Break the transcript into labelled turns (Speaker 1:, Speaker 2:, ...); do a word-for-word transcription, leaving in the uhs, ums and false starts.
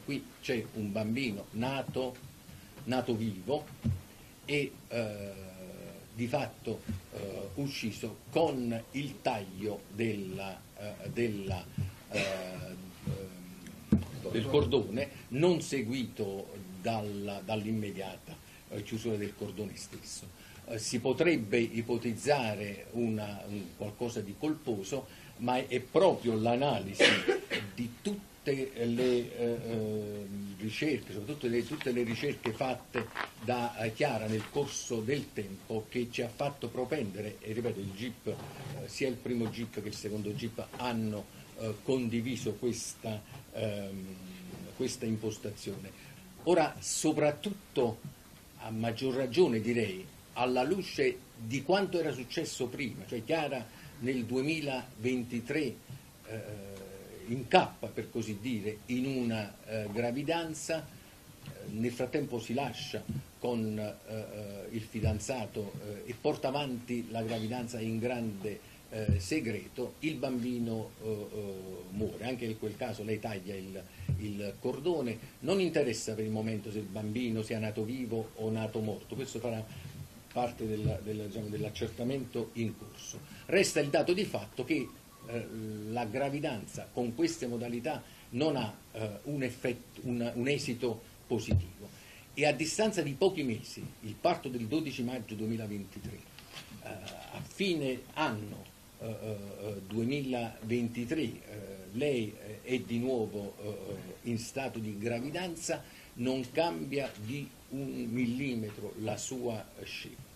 Speaker 1: qui c'è un bambino nato, nato vivo e eh, di fatto eh, ucciso con il taglio della, eh, della, eh, del cordone, non seguito dal, dall'immediata eh, chiusura del cordone stesso. Eh, si potrebbe ipotizzare una, un qualcosa di colposo, ma è proprio l'analisi di tutte le eh, ricerche, soprattutto le, tutte le ricerche fatte da eh, Chiara nel corso del tempo, che ci ha fatto propendere, e ripeto, il G I P, eh, sia il primo G I P che il secondo G I P hanno eh, condiviso questa, ehm, questa impostazione. Ora, soprattutto, a maggior ragione direi, alla luce di quanto era successo prima, cioè Chiara nel duemilaventitré eh, incappa, per così dire, in una eh, gravidanza, eh, nel frattempo si lascia con eh, il fidanzato eh, e porta avanti la gravidanza in grande eh, segreto, il bambino eh, eh, muore, anche in quel caso lei taglia il, il cordone, non interessa per il momento se il bambino sia nato vivo o nato morto, questo farà parte del, del, diciamo, dell'accertamento in corso. Resta il dato di fatto che eh, la gravidanza con queste modalità non ha eh, un, effetto, un, un esito positivo, e a distanza di pochi mesi, il parto del dodici maggio duemilaventitré, eh, a fine anno eh, duemilaventitré, eh, lei eh, è di nuovo eh, in stato di gravidanza, non cambia di un millimetro la sua scelta.